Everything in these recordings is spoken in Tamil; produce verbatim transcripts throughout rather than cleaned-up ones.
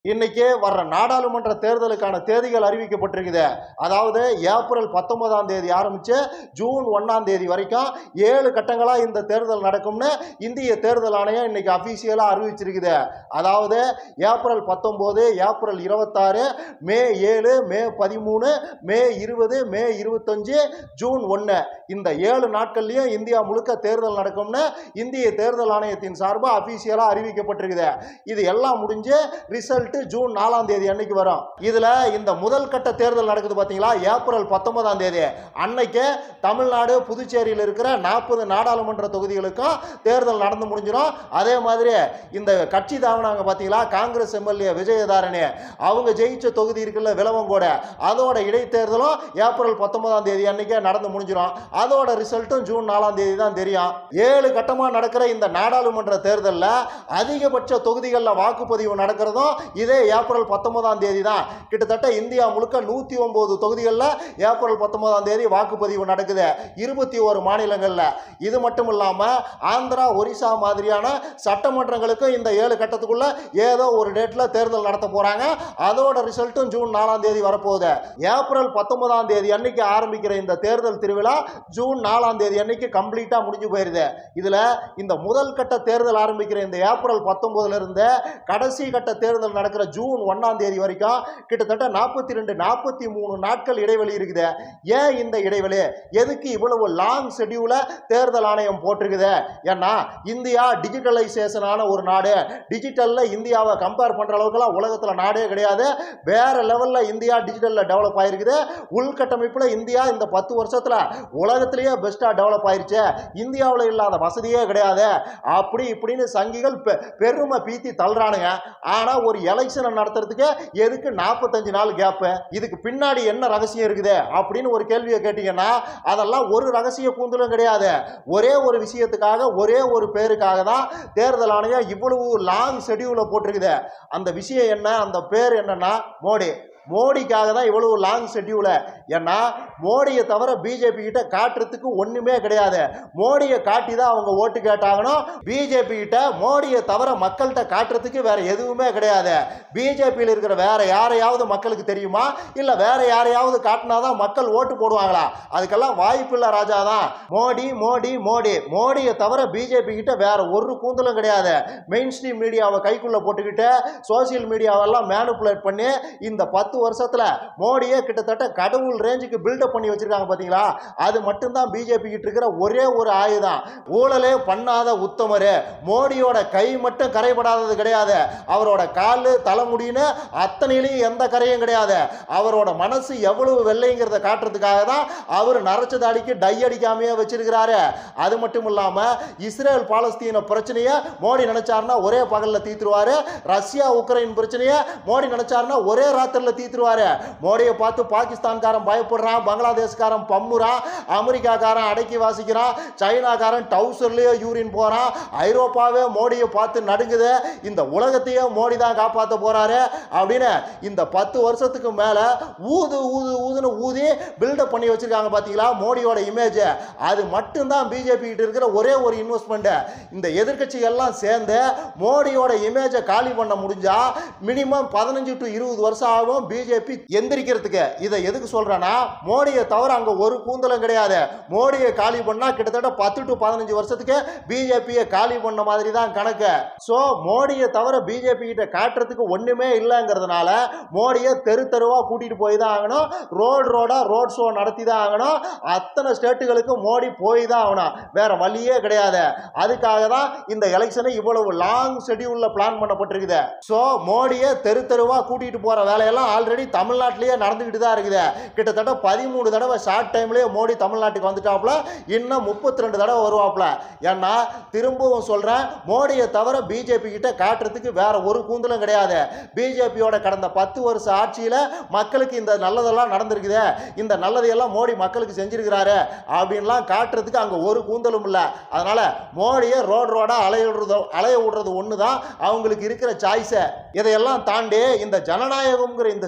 இன்னைக்கு வர்ற நாடாளுமன்ற தேர்தலுக்கான தேதிகள் அறிவிக்கப்பட்டிருக்குது. அதாவது ஏப்ரல் பத்தொன்பதாம் தேதி ஆரம்பிச்சு ஜூன் ஒன்னாம் தேதி வரைக்கும் ஏழு கட்டங்களா இந்த தேர்தல் நடக்கும்னு இந்திய தேர்தல் ஆணையம் இன்னைக்கு அபிஷியலா அறிவிச்சிருக்குது. அதாவது ஏப்ரல் பத்தொன்பது, ஏப்ரல் இருபத்தாறு, மே ஏழு, மே பதிமூணு, மே இருபது, மே இருபத்தஞ்சு, ஜூன் ஒன்னு இந்த ஏழு நாட்கள்லயும் இந்தியா முழுக்க தேர்தல் நடக்கும்னு இந்திய தேர்தல் ஆணையத்தின் சார்பாக அபிஷியலா அறிவிக்கப்பட்டிருக்குது. இது எல்லாம் முடிஞ்சு ரிசல்ட் ஜூன் நாலாம் தேதி அன்னைக்கு வரும். இதுல இந்த முதல் கட்ட தேர்தல் நடக்குது பாத்தீங்களா, ஏப்ரல் பத்தொன்பதாம் தேதி அன்னைக்கு தமிழ்நாடு புதுச்சேரியில் இருக்கிற நாற்பது நாடாளுமன்ற தொகுதிகளுக்கும் தேர்தல் நடந்து முடிஞ்சிடும். அதே மாதிரி இந்த கட்சி தாவனாங்க பாத்தீங்களா, காங்கிரஸ் எம்எல்ஏ விஜயதாரணி அவங்க ஜெயிச்ச தொகுதி இருக்குல்ல விலவங்கோட, அதோட இடைத்தேர்தலும் ஏப்ரல் பத்தொன்பதாம் தேதி அன்னைக்கு நடந்து முடிஞ்சிடும். அதோட ரிசல்ட்டும் ஜூன் நாலாம் தேதி தான் தெரியும். ஏழு கட்டமா நடக்கிற இந்த நாடாளுமன்ற தேர்தலில் அதிகபட்ச தொகுதிகளில் வாக்குப்பதிவு நடக்கிறதும் இதே ஏப்ரல் பத்தொன்பதாம் தேதி தான். கிட்டத்தட்ட இந்தியா முழுக்க நூத்தி ஒன்பது தொகுதிகளில் ஏப்ரல் பத்தொன்பதாம் தேதி வாக்குப்பதிவு நடக்குது, இருபத்தி ஒரு மாநிலங்கள்ல. இது மட்டும் இல்லாம ஆந்திரா, ஒரிசா மாதிரியான சட்டமன்றங்களுக்கும் இந்த ஏழு கட்டத்துக்குள்ள ஏதோ ஒரு டேட்ல தேர்தல் நடத்த போறாங்க. அதோட ரிசல்ட்டும் ஜூன் நாலாம் தேதி வரப்போகுது. ஏப்ரல் பத்தொன்பதாம் தேதி அன்னைக்கு ஆரம்பிக்கிற இந்த தேர்தல் திருவிழா ஜூன் நாலாம் தேதி அன்னைக்கு கம்ப்ளீட்டா முடிஞ்சு போயிருது. இதுல இந்த முதல் கட்ட தேர்தல் ஆரம்பிக்கிற இந்த ஏப்ரல் பத்தொன்பதுல இருந்து கடைசி கட்ட தேர்தல் நடக்கிற ஜூன் ஒன்னாம் தேதி வரைக்கும் கிட்டத்தட்ட நாற்பத்தி ரெண்டு நாற்பத்தி மூணு நாட்கள் இடைவெளி இருக்குது. ஏன் இந்த இடைவெளி, எதுக்கு இவ்வளவு லாங் ஷெட்யூல தேர்தல் ஆணையம் போட்டிருக்குது? ஏன்னா இந்தியா டிஜிட்டலைசேஷனான ஒரு நாடு. டிஜிட்டல்ல இந்தியாவை கம்பேர் பண்ற அளவுக்குலாம் உலகத்துல நாடே கிடையாது. வேற லெவல்ல இந்தியா டிஜிட்டல்ல டெவலப் ஆயிருக்குது. உள்கட்டமைப்புல இந்தியா இந்த பத்து வருஷத்துல உலகத்திலேயே பெஸ்டா டெவலப் ஆயிருச்சு. இந்தியாவில் இல்லாத வசதியே கிடையாது. அப்படி இப்படின்னு சங்கிகள் பெருமை பீத்தி தள்ளுறானுங்க. ஆனா ஒரு எலெக்ஷனை நடத்துறதுக்கு எதுக்கு நாற்பத்தஞ்சு நாள் கேப்? இதுக்கு பின்னாடி என்ன ரகசியம் இருக்குது அப்படின்னு ஒரு கேள்வியை கேட்டீங்கன்னா அதெல்லாம் ஒரு ரகசிய கூந்தலும் கிடையாது. ஒரே ஒரு விஷயத்துக்காக, ஒரே ஒரு பேருக்காக தான் தேர்தல் ஆணையம் இவ்வளவு லாங் ஷெட்யூல போட்டிருக்குது. அந்த விஷயம் என்ன, அந்த பேர் என்னன்னா மோடி. மோடிக்காக தான் இவ்வளவு லாங் ஷெட்யூல. ஏன்னா மோடியை தவிர பிஜேபி கிட்ட காட்டுறதுக்கு ஒண்ணுமே கிடையாது. மோடியை காட்டி தான் அவங்க ஓட்டு கேட்டாங்கன்னா பிஜேபி கிட்ட மோடியை தவிர மக்கள்கிட்ட காட்டுறதுக்கு வேற எதுவுமே கிடையாது. பிஜேபியில் இருக்கிற வேற யாரையாவது மக்களுக்கு தெரியுமா? இல்ல வேற யாரையாவது காட்டினாதான் மக்கள் ஓட்டு போடுவாங்களா? அதுக்கெல்லாம் வாய்ப்பு இல்ல ராஜா தான். மோடி மோடி மோடி மோடியை தவிர பிஜேபி கிட்ட வேற ஒரு கூந்தலும் கிடையாது. மெயின் ஸ்ட்ரீம் மீடியாவை கைக்குள்ள போட்டுக்கிட்டு சோசியல் மீடியாவெல்லாம் மேனிபுலேட் பண்ணி இந்த பத்து வருஷத்துல மோடியே கிட்டத்தட்ட கடவுள் ரேஞ்சுக்கு பில்டப் பண்ணி வச்சிருக்காங்க பாத்தீங்களா. அது மட்டும்தான் பிஜேபி கிட்ட இருக்கிற ஒரே ஒரு ஆயுதம். ஊழலே பண்ணாத உத்தமரு. மோடியோட கை மட்டும் கரைபடாதது கிடையாது. அவரோட காலு தலைமுடின்னு அத்தனையிலையும் எந்த கரையும் கிடையாது. அவரோட மனசு எவ்வளவு வெள்ளைங்கிறத காட்டுறதுக்காக தான் அவர் நரைச்ச தாடிக்கு டை அடிக்காமையே வச்சிருக்கிறாரு. அது மட்டும் இல்லாம இஸ்ரேல் பாலஸ்தீன பிரச்சனையை மோடி நினைச்சாருன்னா ஒரே பகல்ல தீர்த்துருவாரு. ரஷ்யா உக்ரைன் பிரச்சனையை மோடி நினைச்சாருன்னா ஒரே ராத்திரில தீர்த்துருவாரு. மோடியை பார்த்து பாகிஸ்தான்காரன் பயப்படுறான், பங்களாதேஷ்காரன் பம்முறான், அமெரிக்காக்காரன் அடக்கி வாசிக்கிறான், சைனாக்காரன் டவுசர்லயே யூரின் போறான், ஐரோப்பாவே மோடியை பார்த்து நடுங்குது. இந்த உலகத்தையே மோடி தான் காப்பாற்ற போறாரு அப்படின்னு இந்த பத்து வருஷத்துக்கு மேல ஊது ஊது ஊதுன்னு ஊதி பில்டப் பண்ணி வச்சிருக்காங்க பாத்தீங்களா மோடியோட இமேஜ். அது மட்டும்தான் பிஜேபி கிட்ட இருக்கிற ஒரே ஒரு இன்வெஸ்ட்மெண்ட். இந்த எதிர்கட்சி எல்லாம் சேர்ந்து மோடியோட இமேஜை காலி பண்ண முடிஞ்சா மினிமம் பதினஞ்சு டு இருபது வருஷம் ஆகும் பிஜேபி எந்திரிக்கிறதுக்கு. இதை எதுக்கு சொல்றேன்னா மோடியை தவிர அங்க ஒரு கூந்தலும் கிடையாது. மோடியை காலி பண்ணா கிட்டத்தட்ட பத்து டு பதினஞ்சு வருஷத்துக்கு பிஜேபியை காலி பண்ண மாதிரி தான் கணக்கு. சோ மோடியை தவிர பிஜேபி கிட்ட காட்டுறதுக்கு ஒண்ணுமே இல்லைங்கிறதுனால மோடியை தெரு தெருவா கூட்டிட்டு போய் தான் ஆகணும். ரோடு ரோடா ரோட் ஷோ நடத்தி தான் ஆகணும். அத்தனை ஸ்டேட்டுகளுக்கு மோடி போய் தான் ஆகணும். வேற வழியே கிடையாது. அதுக்காக தான் இந்த எலெக்ஷனை இவ்வளவு லாங் ஷெட்யூல்ல பிளான் பண்ணப்பட்டிருக்குது. சோ மோடியை தெரு தெருவா கூட்டிட்டு போற வேலையெல்லாம் ஆல்ரெடி தமிழ்நாட்டிலேயே நடந்துகிட்டு தான் இருக்குது. கிட்டத்தட்ட பதிமூணு தடவை ஷார்ட் டைம்லேயே மோடி தமிழ்நாட்டுக்கு வந்துட்டாப்ல. இன்னும் முப்பத்தி ரெண்டு தடவை வருவாப்ல. ஏன்னா திரும்பவும் சொல்றேன், மோடியை தவிர பிஜேபி கிட்ட காட்டுறதுக்கு வேற ஒரு கூந்தலும் கிடையாது. பிஜேபியோட கடந்த பத்து வருஷ ஆட்சியில மக்களுக்கு இந்த நல்லதெல்லாம் நடந்திருக்குது, இந்த நல்லதையெல்லாம் மோடி மக்களுக்கு செஞ்சிருக்கிறாரு அப்படின்லாம் காட்டுறதுக்கு அங்க ஒரு கூந்தலும் இல்லை. அதனால மோடியை ரோடு ரோடா அலைய விடுறது அலைய விடுறது ஒண்ணுதான் அவங்களுக்கு இருக்கிற சாய்ஸ். இதையெல்லாம் தாண்டி இந்த ஜனநாயகம்ங்கிற இந்த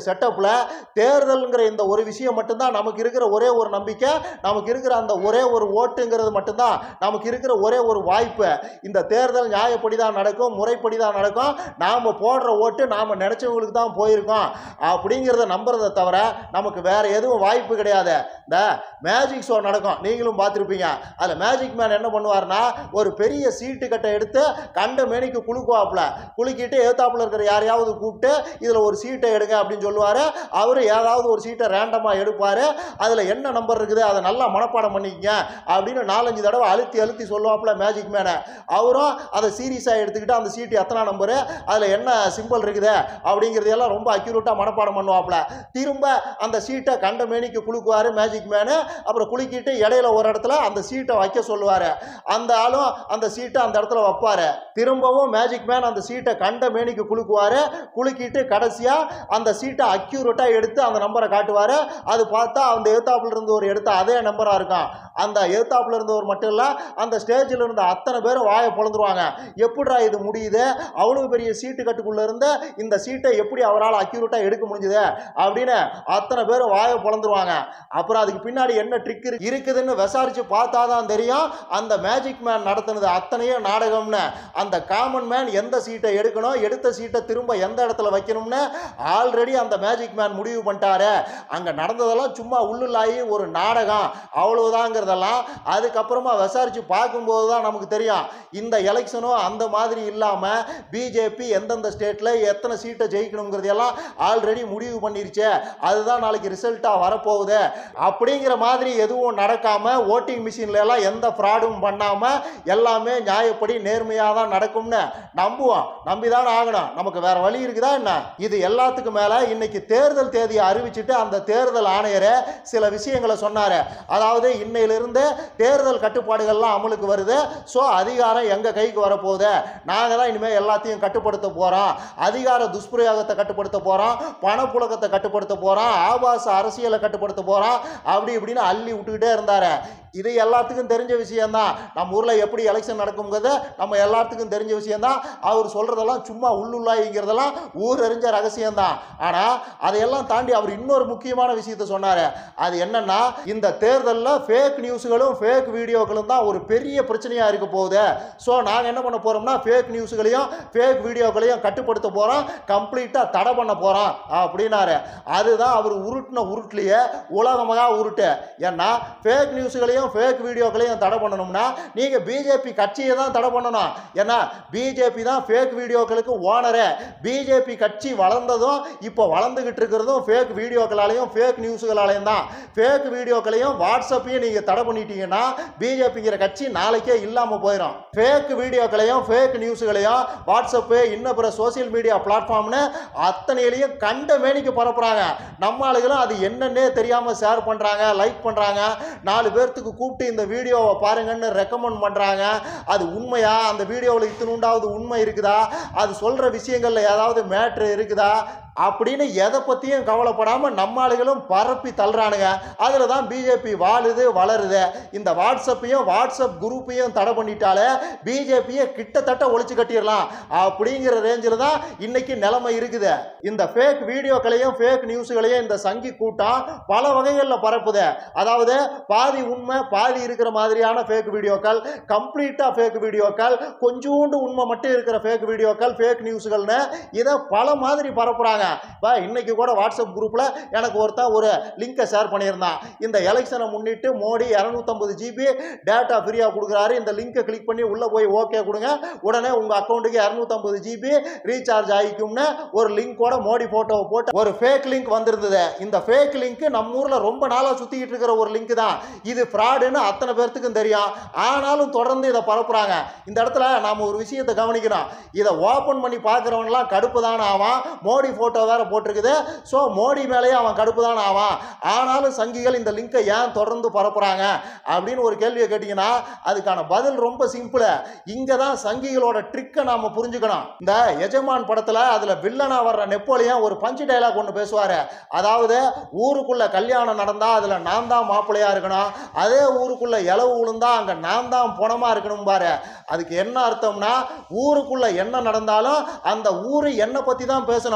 செட்டப்ல தேர்தல்ங்கிற இந்த ஒரு விஷயம் மட்டும்தான் நமக்கு இருக்கிற ஒரே ஒரு நம்பிக்கை, நமக்கு இருக்கிற அந்த ஒரே ஒரு ஓட்டுங்கிறது மட்டும்தான் நமக்கு இருக்கிற ஒரே ஒரு வாய்ப்பு. இந்த தேர்தல் நியாயப்படி தான் நடக்கும், முறைப்படி தான் நடக்கும், நாம போடுற ஓட்டு நாம நினைச்சவங்களுக்கு தான் போயிருக்கோம் அப்படிங்கிறத நம்புறதை தவிர நமக்கு வேற எதுவும் வாய்ப்பு கிடையாது. இந்த மேஜிக் ஷோ நடக்கும், நீங்களும் பார்த்துருப்பீங்க. அதில் மேஜிக் மேன் என்ன பண்ணுவார்னா ஒரு பெரிய சீட்டு கட்டை எடுத்து கண்ட மேனிக்கு குலுக்குவாப்புல, குலுக்கிட்டு ஏத்தாப்புல இருக்கிற யாரையாவது கூப்பிட்டு இதில் ஒரு சீட்டை எடுங்க அப்படின்னு சொல்லுவார். அவர் ஏதாவது ஒரு சீட்டை ரேண்டமாக எடுப்பார். அதில் என்ன நம்பர் இருக்குது அதை நல்லா மனப்பாடம் பண்ணிக்கங்க அப்படின்னு நாலஞ்சு தடவை அழுத்தி அழுத்தி சொல்லுவாப்புல மேஜிக் மேனை. அவரும் அதை சீரியஸாக எடுத்துக்கிட்டு அந்த சீட்டு எத்தனை நம்பரு, அதில் என்ன சிம்பிள் இருக்குது அப்படிங்கிறதையெல்லாம் ரொம்ப அக்யூரேட்டாக மனப்பாடம் பண்ணுவாப்புல. திரும்ப அந்த சீட்டை கண்ட மேனிக்கு குலுக்குவார் மேஜிக் மேனு. அப்புறம் குலுக்கிட்டு இடையில ஒரு இடத்துல அந்த சீட்டை வைக்க சொல்லுவார். அந்த ஆளும் அந்த சீட்டை அந்த இடத்துல வைப்பார். திரும்பவும் மேஜிக் மேன் அந்த சீட்டை கண்ட மேனிக்கு குலுக்குவார். குலுக்கிட்டு கடைசியாக அந்த சீட்டை அக்யூரேட்டாக எடுத்து அந்த நம்பரை காட்டுவார். அது பார்த்தா அந்த எழுத்தாப்புல இருந்து ஒரு எடுத்த அதே நம்பராக இருக்கும். அந்த எழுத்தாப்புல இருந்தவர் மட்டும் இல்லை, அந்த ஸ்டேஜில் இருந்த அத்தனை பேரும் வாயை பொழந்துருவாங்க. எப்படிடா இது முடியுது, அவ்வளவு பெரிய சீட்டு கட்டுக்குள்ள இருந்து இந்த சீட்டை எப்படி அவரால் அக்யூரேட்டாக எடுக்க முடிஞ்சுது அப்படின்னு அத்தனை பேரும் வாயை பொழந்துருவாங்க. அப்புறம் அதுக்கு பின்னாடி என்ன ட்ரிக் இருக்குதுன்னு விசாரிச்சு பார்த்தா தான் தெரியும் அந்த மேஜிக் மேன் நடத்தினது அத்தனையும் நாடகம்னு. அந்த காமன் மேன் எந்த சீட்டை எடுக்கணும், எடுத்த சீட்டை திரும்ப எந்த இடத்துல வைக்கணும்னு ஆல்ரெடி அந்த மேஜிக் மேன் முடிவு பண்ணிட்டாரு. அங்க நடந்ததெல்லாம் சும்மா உள்ளுலாயி ஒரு நாடகம் அவ்வளவுதாங்கிறதெல்லாம் அதுக்கப்புறமா விசாரிச்சு பார்க்கும்போது தான் நமக்கு தெரியும். இந்த எலெக்ஷனும் அந்த மாதிரி இல்லாம பிஜேபி எந்தெந்த ஸ்டேட்ல எத்தனை சீட்டை ஜெயிக்கணுங்கிறதெல்லாம் ஆல்ரெடி முடிவு பண்ணிருச்சு. அதுதான் நாளைக்கு ரிசல்ட்டா வரப்போகுது. அப்படிங்கிற மாதிரி எதுவும் நடக்காம ஓட்டிங் மிஷின்ல எல்லாம் எந்த ஃப்ராடும் பண்ணாம எல்லாமே நியாயப்படி நேர்மையாக தான் நடக்கும்னு நம்புவோம். நம்பிதான் ஆகணும், நமக்கு வேற வழி இருக்குதா என்ன? இது எல்லாத்துக்கும் மேல இன்னைக்கு தேர்தல் தேதியை அறிவிச்சுட்டு அந்த தேர்தல் ஆணையர் சில விஷயங்களை சொன்னாரு. அதாவது இன்னையிலிருந்து தேர்தல் கட்டுப்பாடுகள்லாம் அமலுக்கு வருது. ஸோ அதிகாரம் எங்க கைக்கு வரப்போகுது, நாங்க தான் இனிமேல் எல்லாத்தையும் கட்டுப்படுத்த போறோம், அதிகார துஷ்பிரயோகத்தை கட்டுப்படுத்த போறோம், பணப்புழக்கத்தை கட்டுப்படுத்த போறோம், ஆபாச அரசியலை கட்டுப்படுத்த போறோம் அப்படி இப்படின்னு அள்ளி விட்டுக்கிட்டே இருந்தாரு. இது எல்லாத்துக்கும் தெரிஞ்ச விஷயம்தான். நம்ம ஊரில் எப்படி எலெக்ஷன் நடக்குங்கிறது நம்ம எல்லாத்துக்கும் தெரிஞ்ச விஷயம்தான். அவர் சொல்கிறதெல்லாம் சும்மா உள்ளுள்ளாய்ங்கிறதெல்லாம் ஊர் அறிஞ்ச ரகசியம்தான். ஆனால் அதையெல்லாம் தாண்டி அவர் இன்னொரு முக்கியமான விஷயத்தை சொன்னார். அது என்னன்னா, இந்த தேர்தலில் ஃபேக் நியூஸுகளும் ஃபேக் வீடியோக்களும் தான் ஒரு பெரிய பிரச்சனையாக இருக்க போகுது. ஸோ நாங்கள் என்ன பண்ண போகிறோம்னா ஃபேக் நியூஸுகளையும் ஃபேக் வீடியோக்களையும் கட்டுப்படுத்த போகிறோம், கம்ப்ளீட்டாக தடை பண்ண போகிறோம் அப்படின்னாரு. அதுதான் அவர் உருட்டின உருட்லையே உலகமாக உருட்டு. ஏன்னா ஃபேக் நியூஸுகளையும் ஃபேக் வீடியோக்களையும் தடை பண்ணணும்னா நீங்க பிஜேபி கட்சியை தான் தடை பண்ணணும். ஏன்னா பிஜேபி தான் ஃபேக் வீடியோக்களுக்கு ஓனரே. பிஜேபி கட்சி வளர்ந்ததும் இப்போ வளர்ந்துகிட்டு இருக்கிறதும் ஃபேக் வீடியோக்களாலையும் ஃபேக் நியூஸுகளாலையும் தான். ஃபேக் வீடியோக்களையும் வாட்ஸ்அப்பையும் நீங்க தடை பண்ணிட்டீங்கன்னா பிஜேபிங்கிற கட்சி நாளைக்கே இல்லாம போயிடும். ஃபேக் வீடியோக்களையும் ஃபேக் நியூஸுகளையும் வாட்ஸ்அப்பு இன்னும் பிற சோசியல் மீடியா பிளாட்ஃபார்ம்னு அத்தனையிலையும் கண்ட மேனிக்கு பரப்புறாங்க. நம்ம ஆளுகளும் அது என்னன்னே தெரியாம ஷேர் பண்றாங்க, லைக் பண்றாங்க, நாலு பேர்த்துக்கு கூப்பிட்டு இந்த வீடியோவை பாருங்கன்னு ரெக்கமெண்ட் பண்றாங்க. அது உண்மையா, அந்த வீடியோவில் இத்தினுண்டாவது உண்மை இருக்குதா, அது சொல்ற விஷயங்கள்ல ஏதாவது மேட்ரு இருக்குதா அப்படின்னு எதை பற்றியும் கவலைப்படாமல் நம்ம ஆளுகளும் பரப்பி தள்ளுறானுங்க. அதில் தான் பிஜேபி வாழுது வளருது. இந்த வாட்ஸ்அப்பையும் வாட்ஸ்அப் குரூப்பையும் தடை பண்ணிட்டாலே பிஜேபியை கிட்டத்தட்ட ஒழிச்சு கட்டிடலாம் அப்படிங்கிற ரேஞ்சில் தான் இன்னைக்கு நிலைமை இருக்குது. இந்த ஃபேக் வீடியோக்களையும் ஃபேக் நியூஸுகளையும் இந்த சங்கி கூட்டம் பல வகைகளில் பரப்புது. அதாவது பாதி உண்மை பாதி இருக்கிற மாதிரியான ஃபேக் வீடியோக்கள், கம்ப்ளீட்டாக ஃபேக் வீடியோக்கள், கொஞ்சோண்டு உண்மை மட்டும் இருக்கிற ஃபேக் வீடியோக்கள், ஃபேக் நியூஸுகள்னு இதை பல மாதிரி பரப்புறாங்க. இன்னைக்கு கூட வாட்ஸ்அப் குரூப்ல எனக்கு ஒருத்தன் ஒரு லிங்கை ஷேர் பண்ணியிருந்தான். இந்த எலெக்ஷனை முன்னிட்டு மோடி இருநூத்தி ஐம்பது ஜிபி டேட்டா ஃப்ரீயா கொடுக்குறாரு, இந்த லிங்கை கிளிக் பண்ணி உள்ள போய் ஓகே கொடுங்க, உடனே உங்க அக்கௌண்ட்டுக்கு இருநூத்தி ஐம்பது ஜிபி ரீசார்ஜ் ஆகிக்கும்னு ஒரு லிங்கோட மோடி போட்டோவை போட்டு ஒரு ஃபேக் லிங்க் வந்திருந்தது. இந்த ஃபேக் லிங்க் நம்ம ஊர்ல ரொம்ப நாளா சுத்திக்கிட்டு இருக்கிற ஒரு லிங்க் தான். இது ஃப்ராடுன்னு அத்தனை பேர்த்துக்கும் தெரியும். ஆனாலும் தொடர்ந்து இதை பரப்புறாங்க. இந்த இடத்துல நாம ஒரு விஷயத்தை கவனிக்கிறோம். இதை ஓபன் பண்ணி பார்க்கிறவன்லாம் கடுப்பு தானே ஆவான். மோடி போட்டோ வேற போட்டிருக்குது. சோ மோடி மேலேயே அவன் கடுப்பு தான் ஆவான். ஆனாலும் சங்கிகள் இந்த லிங்கை ஏன் தொடர்ந்து பரப்புறாங்க அப்படின்னு ஒரு கேள்வியை கேட்டீங்கன்னா அதுக்கான பதில் ரொம்ப சிம்பிள். இங்க தான் சங்கிகளோட ட்ரிக்கை நாம புரிஞ்சுக்கணும். இந்த எஜமான் படத்துல அதுல வில்லனா வர்ற நெப்போலியன் ஒரு பஞ்சு டைலாக் ஒன்று பேசுவாரு. அதாவது ஊருக்குள்ள கல்யாணம் நடந்தா அதுல நான் தான் மாப்பிள்ளையா இருக்கணும், அதே ஊருக்குள்ள இலவு விழுந்தா அங்க நான் தான் பணமா இருக்கணும் பாரு. அதுக்கு என்ன அர்த்தம்னா ஊருக்குள்ள என்ன நடந்தாலும் அந்த ஊரு என்ன பத்தி தான் பேசணும். அது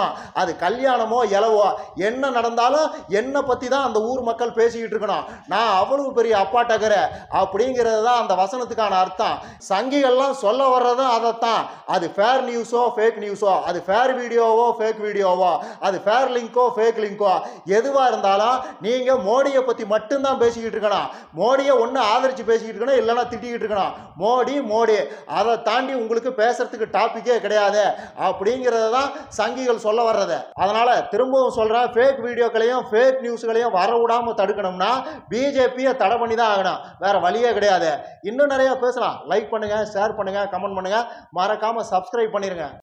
அது கல்யாணமோ இலவோ என்ன நடந்தாலும் என்னை பற்றி தான் அந்த ஊர் மக்கள் பேசிக்கிட்டு இருக்கணும். நான் அவ்வளவு பெரிய அப்பாட்டகர அப்படிங்கிறது தான் அந்த வசனத்துக்கான அர்த்தம். சங்கிகள்லாம் சொல்ல வர்றதும் அதைத்தான். அது ஃபேர் நியூஸோ ஃபேக் நியூஸோ, அது ஃபேர் வீடியோவோ ஃபேக் வீடியோவோ, அது ஃபேர் லிங்கோ ஃபேக் லிங்கோ, எதுவாக இருந்தாலும் நீங்கள் மோடியை பற்றி மட்டும்தான் பேசிக்கிட்டு இருக்கணும். மோடியை ஒன்று ஆதரித்து பேசிக்கிட்டு இருக்கணும், இல்லைன்னா திட்டிக்கிட்டு இருக்கணும். மோடி மோடி அதை தாண்டி உங்களுக்கு பேசுறதுக்கு டாப்பிக்கே கிடையாது அப்படிங்கிறது தான் சங்கிகள் சொல்ல வர்றது. அதனால திரும்பவும் சொல்றேன், ஃபேக் வீடியோக்களையும் ஃபேக் நியூஸ்களையும் வர விடாம தடுக்கணும்னா பிஜேபியை தடை பண்ணி தான் ஆகணும், வேற வழியே கிடையாது. இன்னும் நிறைய பேசலாம். லைக் பண்ணுங்க, ஷேர் பண்ணுங்க, கமெண்ட் பண்ணுங்க, மறக்காம சப்ஸ்கிரைப் பண்ணிருங்க.